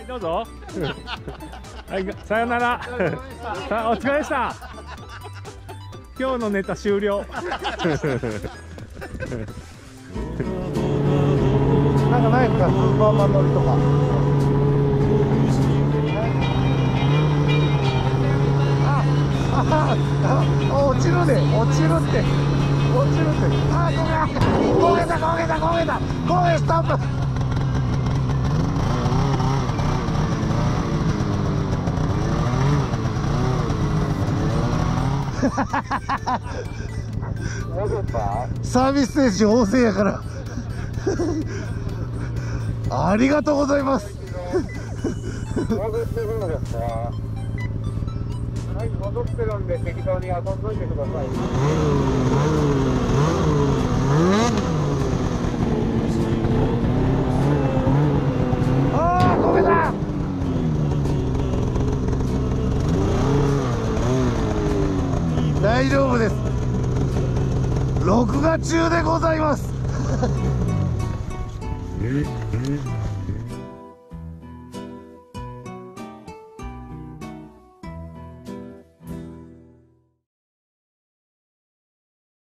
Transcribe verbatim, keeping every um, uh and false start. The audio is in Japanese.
はいどうぞはいさよならさお疲れでした。今日のネタ終了なんかないですか、スーパーマン乗りとか。あ、あ、あ、落ちるね、落ちるって、落ちるって。あ、焦げた、焦げた、焦げた、焦げ、ストップ。サービス精神旺盛やからありがとうございます。はい、戻ってるんで適当に遊んどいてください。ああ、焦げた。大丈夫です。録画中でございます。